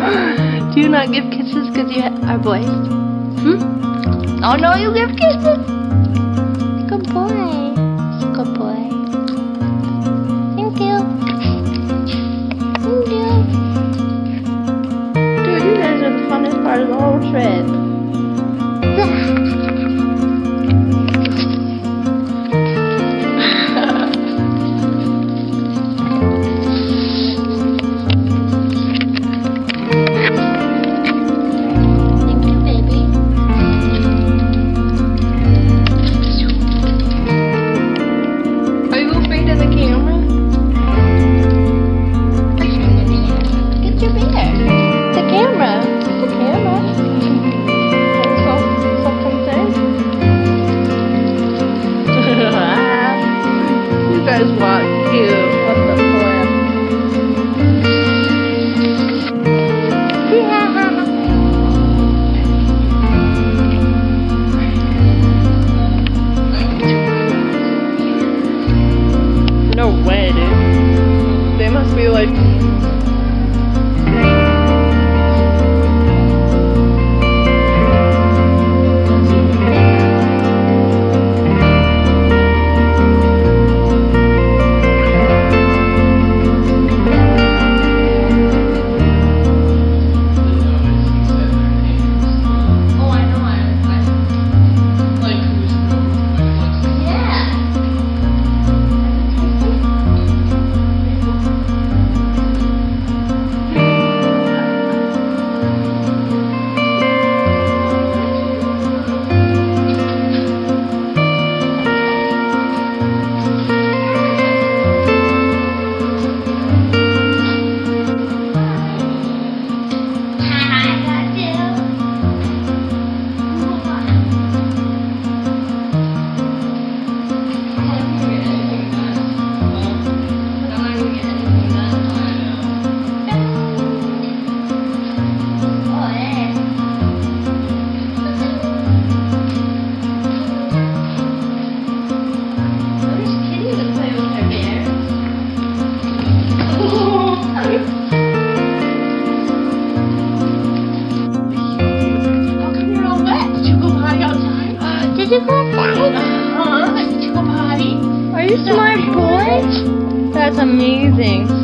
Do you not give kisses because you are boys? Oh no, you give kisses? Good boy. Good boy. Thank you. Thank you. Dude, you guys are the funnest part of the whole trip. Guys walk cute. What the flip? No way, dude. They must be like. Did you go potty? Did you go potty? Are you smart boy? That's amazing.